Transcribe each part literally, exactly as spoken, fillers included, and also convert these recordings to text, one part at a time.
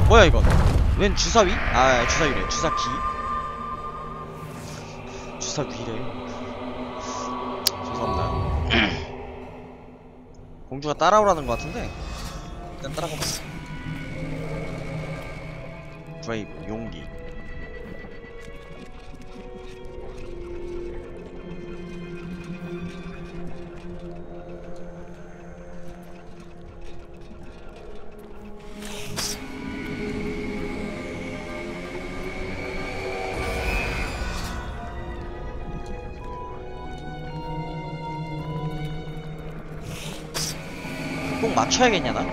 뭐야 이건? 웬 주사위? 아 주사위래. 주사기. 주사귀래. 죄송합니다. 공주가 따라오라는 것 같은데 일단 따라가봐. 브레이브 용기. 꼭 맞춰야겠냐 나?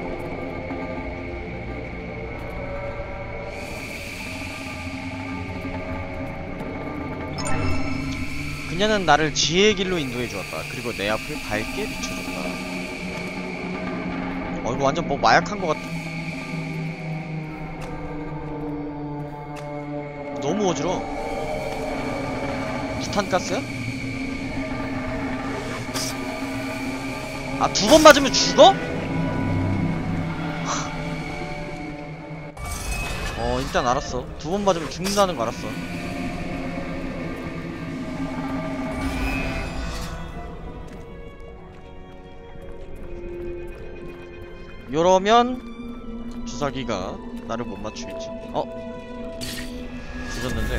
그녀는 나를 지혜의 길로 인도해 주었다. 그리고 내 앞을 밝게 비춰줬다. 어 이거 완전 뭐 마약한 것 같아. 너무 어지러워. 부탄가스야? 아, 두 번 맞으면 죽어? 어, 일단 알았어. 두 번 맞으면 죽는다는 거 알았어. 이러면 주사기가 나를 못 맞추겠지. 어? 주셨는데.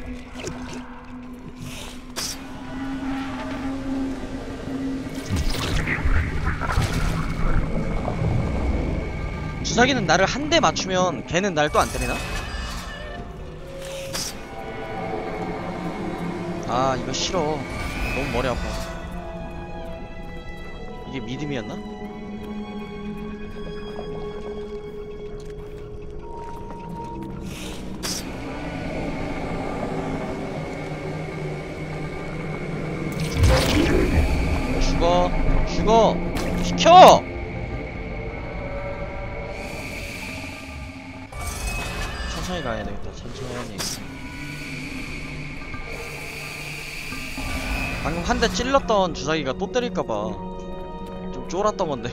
주사기는 나를 한 대 맞추면 걔는 날 또 안 때리나? 아 이거 싫어. 너무 머리 아파. 이게 믿음이었나? 죽어 죽어 시켜! 천천히 가야 되겠다. 천천히. 방금 한 대 찔렀던 주사기가 또 때릴까봐 좀 쫄았던 건데.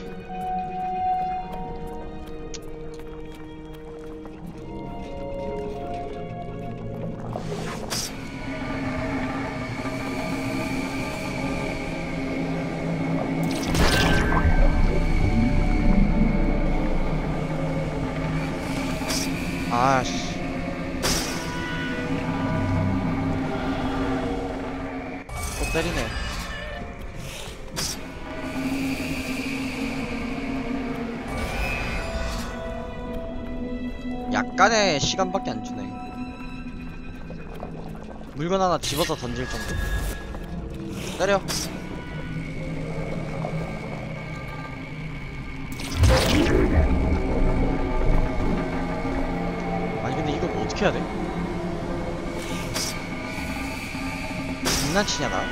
아씨. 또 때리네. 약간의 시간밖에 안 주네. 물건 하나 집어서 던질 정도. 때려. 아니 근데 이거 뭐 어떻게 해야 돼? 장난치냐 나?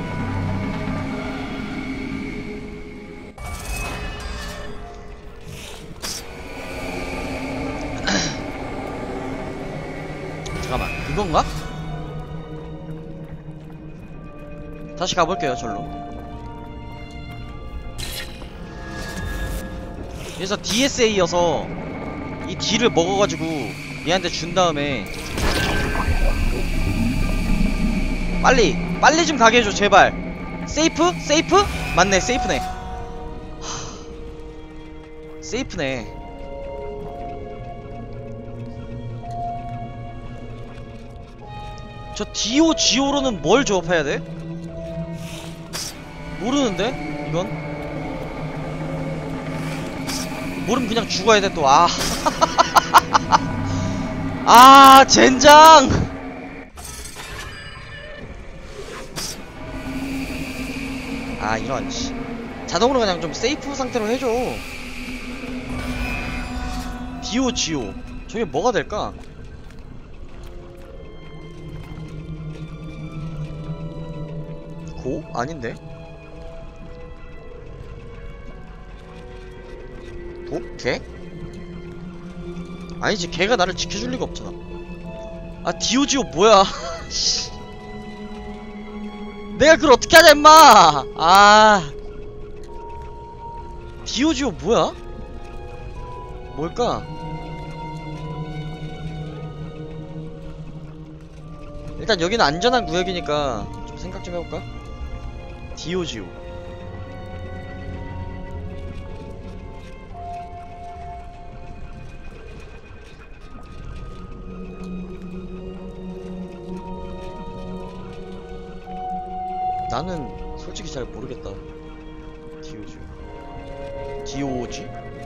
잠깐만 이건가? 다시 가볼게요 절로. 그래서 디에스에이여서 이 D를 먹어가지고 얘한테 준 다음에 빨리 빨리 좀 가게 해줘 제발. 세이프? 세이프? 맞네 세이프네. 하... 세이프네. 저 디오 지오로는 뭘 조합해야 돼? 모르는데? 이건? 모르면 그냥 죽어야 돼 또. 아. 아 젠장. 아 이런 씨. 자동으로 그냥 좀 세이프 상태로 해줘. 디오 지오 저게 뭐가 될까? 고? 아닌데? 도? 개? 아니지 걔가 나를 지켜줄 리가 없잖아. 아 디오지오 뭐야. 내가 그걸 어떻게 하냐 임마. 아 디오지오 뭐야? 뭘까? 일단 여기는 안전한 구역이니까 좀 생각 좀 해볼까? 디오지오. 나는 솔직히 잘 모르겠다. 디오지오. 디오지?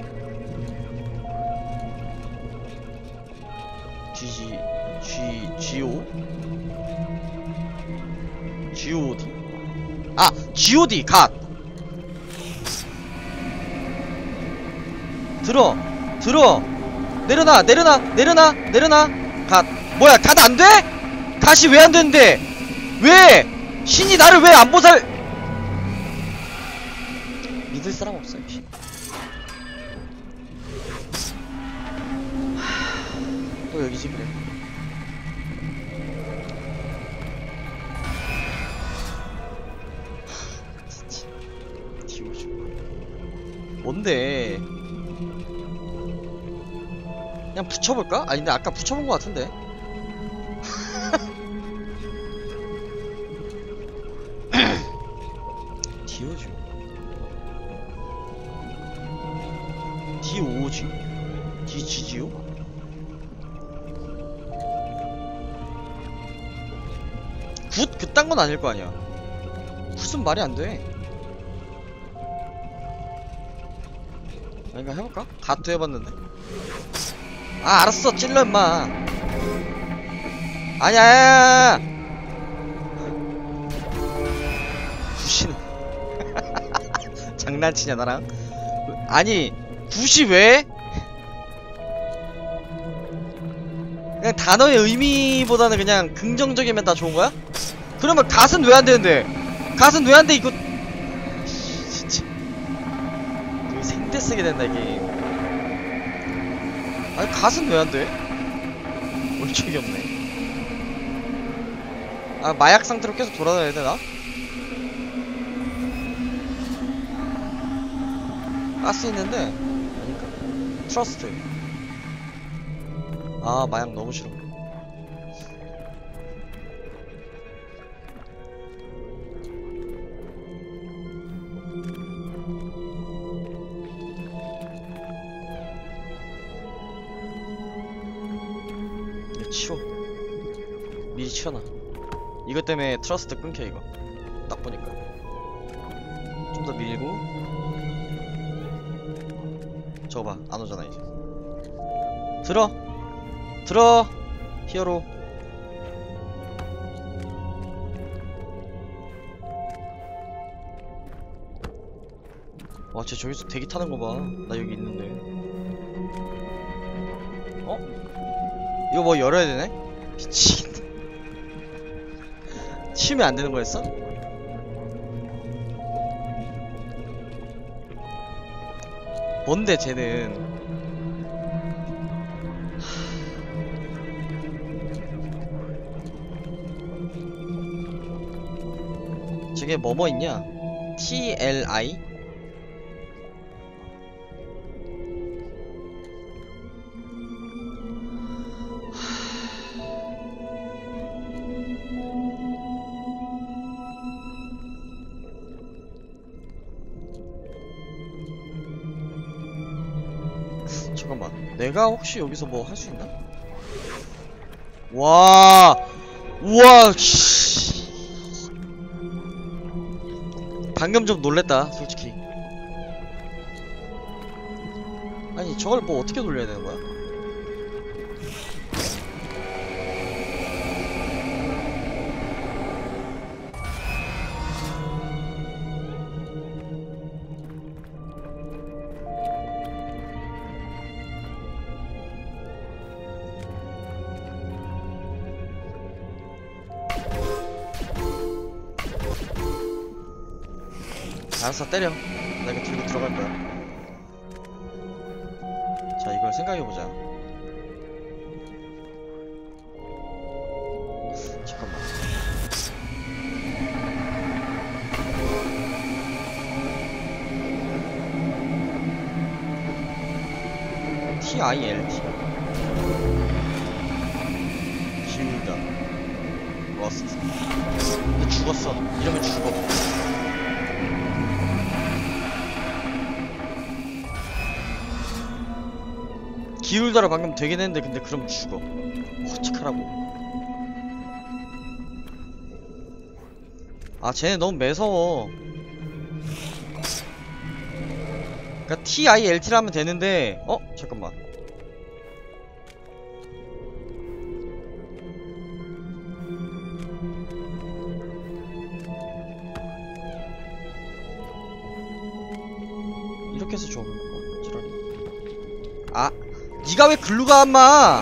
지지 G 지오? 지오디? 아! 지오디! 갓! 들어! 들어! 내려놔! 내려놔! 내려놔! 내려놔! 갓! 뭐야 갓 안돼? 갓이 왜 안되는데? 왜? 신이 나를 왜 안 보살? 믿을 사람 없어 이 신. 또 여기지 그래. 진짜 디오지 뭔데? 그냥 붙여볼까? 아니 근데 아까 붙여본 것 같은데. 디오지 디오지 디지지오? 굿 그딴 건 아닐 거 아니야. 굿은 말이 안 돼. 아닌가 해볼까? 갓도 해봤는데. 아 알았어 찔러 임마. 아니야. 굿이는 장난치냐 나랑? 아니 굿이 왜? 그냥 단어의 의미보다는 그냥 긍정적이면 다 좋은거야? 그러면 갓은 왜 안되는데? 갓은 왜 안돼 이거. 진짜 여기 생떼 쓰게 된다 이게. 아니 갓은 왜 안돼? 올적이 없네. 아 마약 상태로 계속 돌아다녀야 되나? 가스 있는데 아닌가? 트러스트. 아 마약 너무 싫어. 이거 치워. 미리 치워놔. 이것 때문에 트러스트 끊겨 이거. 딱 보니까. 좀 더 밀고. 저거 봐, 안 오잖아 이제. 들어! 들어! 히어로. 와, 쟤 저기서 대기 타는 거 봐. 나 여기 있는데. 어? 이거 뭐 열어야 되네? 미치겠다. 치우면 안 되는 거였어? 뭔데 쟤는. 저게 뭐뭐 있냐? 티 엘 아이? 잠깐만, 내가 혹시 여기서 뭐 할 수 있나? 와, 우와, 씨. 방금 좀 놀랬다, 솔직히. 아니, 저걸 뭐 어떻게 돌려야 되는 거야? 알았어, 때려. 나 이거 들고 들어갈 거야. 자, 이걸 생각해보자. 잠깐만. 티 아이 엘 티. 지우다. 좋았어. 근데 죽었어. 이러면 죽어. 기울더라 방금 되긴 했는데 근데 그럼 죽어. 어떡하라고. 아 쟤네 너무 매서워. 그니까 티아이엘티를 하면 되는데 어? 잠깐만. 이렇게 해서 줘. 어, 지랄이. 아 니가 왜 글로 가 엄마.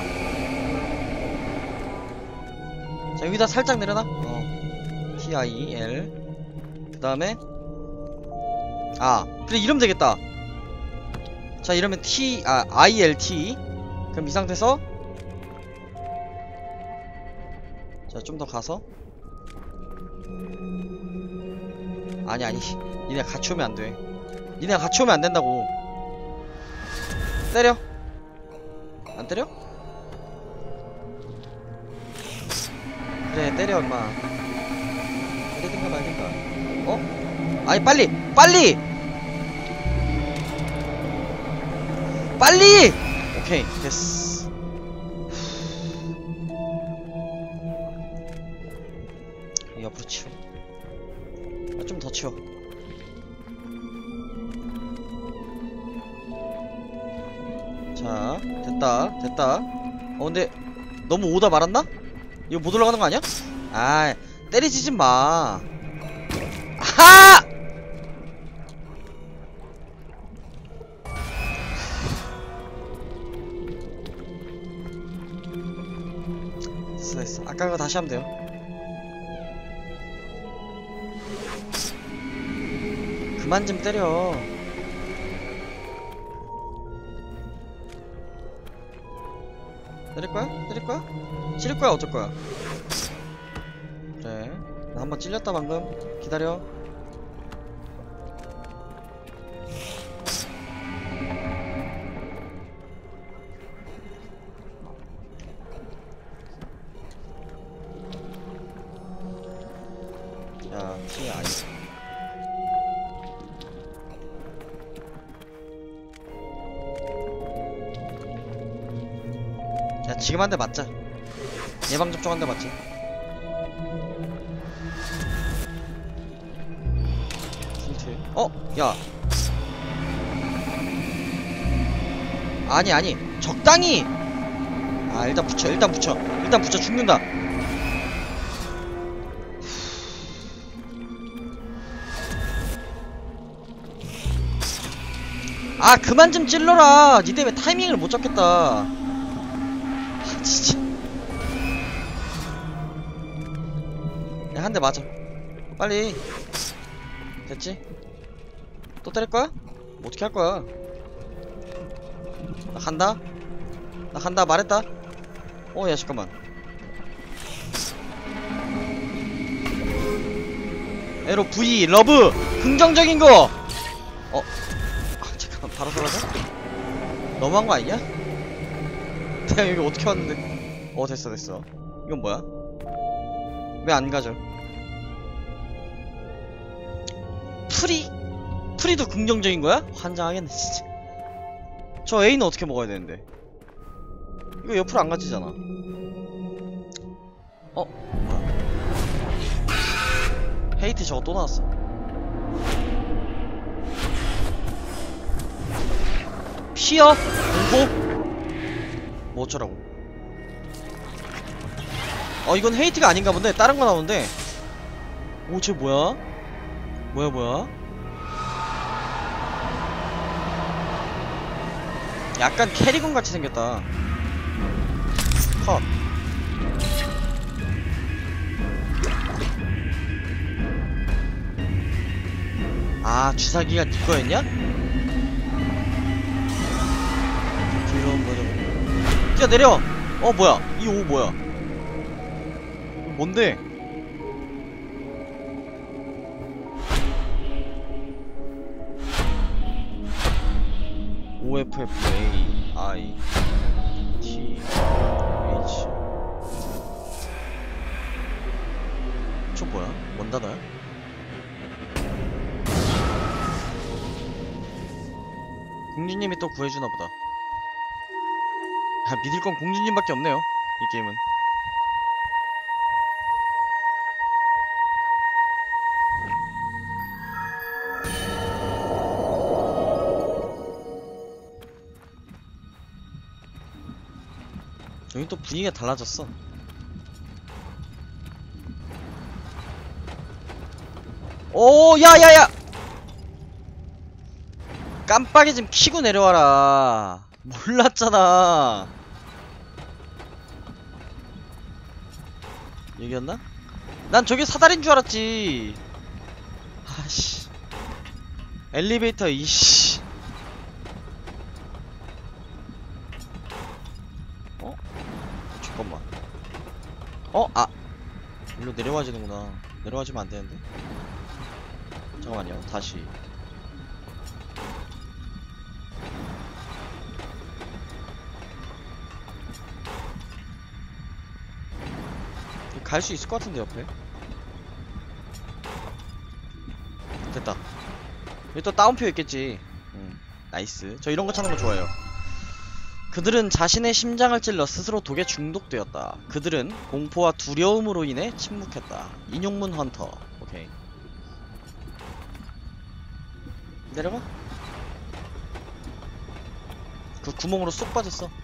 자 여기다 살짝 내려놔. 어 티아이엘 그 다음에 아 그래 이러면 되겠다. 자 이러면 T 아 아이엘티. 그럼 이 상태에서 자 좀 더 가서 아니 아니 니네 같이 오면 안돼. 니네가 같이 오면 안된다고. 때려. 안 때려? 그래 때려 임마. 때리든가 말든가. 어? 아니 빨리! 빨리! 빨리! 오케이 됐어. 옆으로 치워. 아, 좀 더 치워. 자 됐다 됐다. 어 근데 너무 오다 말았나? 이거 못 올라가는 거 아니야? 아 때리지 좀 마. 아하! 됐어 됐어. 아까 그거 다시 하면 돼요. 그만 좀 때려. 때릴 거야? 때릴 거야? 찌를 거야? 어쩔 거야? 그래. 나 한번 찔렸다 방금. 기다려. 자, 티아이. 야, 지금 한 대 맞자. 예방접종 한 대 맞지. 힌트. 어? 야. 아니, 아니. 적당히! 아, 일단 붙여, 일단 붙여. 일단 붙여, 죽는다. 아, 그만 좀 찔러라. 니 때문에 타이밍을 못 잡겠다. 아, 진짜. 야, 한 대 맞아. 빨리. 됐지? 또 때릴 거야? 뭐 어떻게 할 거야? 나 간다? 나 간다 말했다? 어, 야, 잠깐만. 에로 V, 러브! 긍정적인 거! 어? 아, 잠깐만, 바로 사라져? 너무한 거 아니냐? 내가 여기 어떻게 왔는데? 어, 됐어, 됐어. 이건 뭐야? 왜 안 가져? 프리? 프리도 긍정적인 거야? 환장하겠네, 진짜. 저 A는 어떻게 먹어야 되는데? 이거 옆으로 안 가지잖아. 어? 뭐야? 헤이트 저거 또 나왔어. 피어? 공포? 뭐 어쩌라고. 어 이건 헤이트가 아닌가 본데. 다른 거 나오는데. 오 쟤 뭐야? 뭐야 뭐야? 약간 캐리건 같이 생겼다. 컷. 아 주사기가 네 거였냐? 그런 거죠. 뛰어내려! 어 뭐야 이 오 뭐야 뭔데? 오에프에프 에이 아이 티 에이치 저 뭐야? 뭔 단어야? 공주님이 또 구해주나보다. 아, 믿을 건 공주님밖에 없네요 이 게임은. 여기 또 분위기가 달라졌어. 오, 야야야! 깜빡이 좀 켜고 내려와라. 몰랐잖아. 여기였나? 난 저게 사다리인 줄 알았지. 아씨. 엘리베이터 이씨. 어? 잠깐만. 어? 아. 일로 내려와지는구나. 내려와지면 안 되는데? 잠깐만요. 다시. 갈 수 있을 것 같은데 옆에. 됐다. 여기 또 따옴표 있겠지. 음, 나이스. 저 이런 거 찾는 거 좋아해요. 그들은 자신의 심장을 찔러 스스로 독에 중독되었다. 그들은 공포와 두려움으로 인해 침묵했다. 인용문 헌터. 오케이. 내려가? 그 구멍으로 쏙 빠졌어.